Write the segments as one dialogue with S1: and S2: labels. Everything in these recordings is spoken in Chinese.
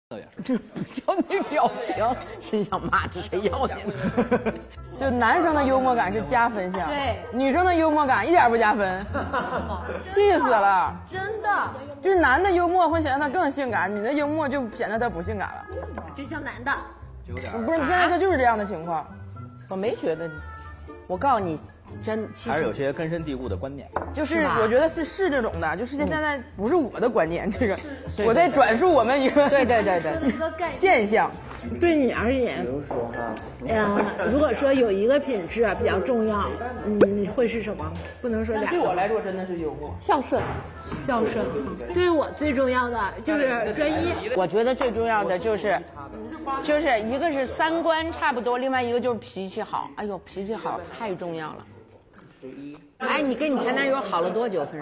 S1: 小女表情，真想骂这谁要你呢？就男生的幽默感是加分项，
S2: 对，
S1: 女生的幽默感一点不加分，气死了！
S2: 真的，
S1: 就是男的幽默会显得他更性感，你的幽默就显得他不性感了。
S2: 就像男的，
S1: 不是，现在这就是这样的情况。我没觉得，我告诉你，其实
S3: 还是有些根深蒂固的观念。
S1: 就是我觉得是这种的，就是现在不是我的观念，这个我在转述我们一个
S2: 对一个概念
S1: 现象。
S4: 对你而言，比如说如果说有一个品质比较重要，你会是什么？不能说俩。
S1: 对我来说真的是幽默、
S2: 孝顺。
S4: 孝顺。对于我最重要的就是专一。
S5: 我觉得最重要的就是一个是三观差不多，另外一个就是脾气好。哎呦，脾气好太重要了。哎，你跟你前男友好了多久分手？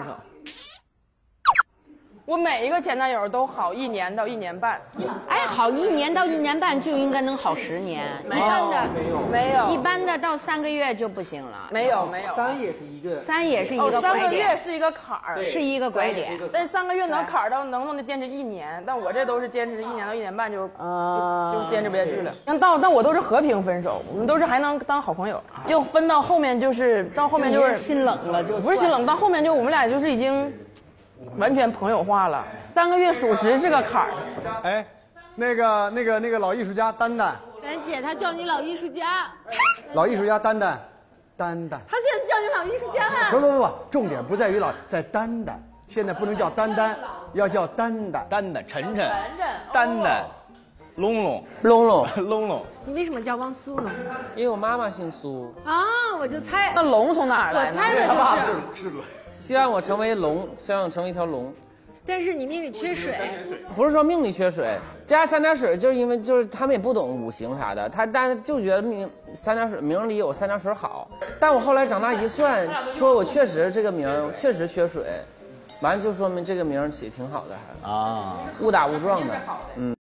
S1: 我每一个前男友都好1年到1年半。
S5: 哎，好1年到1年半就应该能好10年。
S1: 一般的没有，
S5: 一般的到3个月就不行了。
S1: 没有。
S6: 3也是一个
S5: ，3也是一个
S1: 3个
S5: 拐点。
S1: 月是一个坎儿，
S5: 是一个拐点。
S1: 但是3个月能坎儿到能不能坚持1年？但我这都是坚持1年到1年半就坚持不下去了。但我都是和平分手，我们都是还能当好朋友。就分到后面就是
S5: 心冷了，就
S1: 不是心冷，到后面就我们俩就是已经完全朋友化了。3个月属实是个坎儿。
S7: 哎，那个老艺术家丹丹，
S4: 兰姐，她叫你老艺术家。
S7: 老艺术家丹丹，
S4: 她现在叫你老艺术家了。
S7: 不，重点不在于在丹丹，现在不能叫丹丹，要叫丹丹。
S3: 丹丹、晨晨、丹丹、龙龙。
S4: 你为什么叫汪苏泷？
S8: 因为我妈妈姓苏
S4: 啊，我就猜。
S1: 那龙从哪儿来？
S4: 我猜的就是
S8: 希望我成为龙，希望我成为一条龙。
S4: 但是你命里缺水，
S8: 不是说命里缺水，加3点水就是因为他们也不懂五行啥的，但就觉得3点水名里有3点水好。但我后来长大一算，说我确实这个名确实缺水，完了就说明这个名起挺好的，还误打误撞的，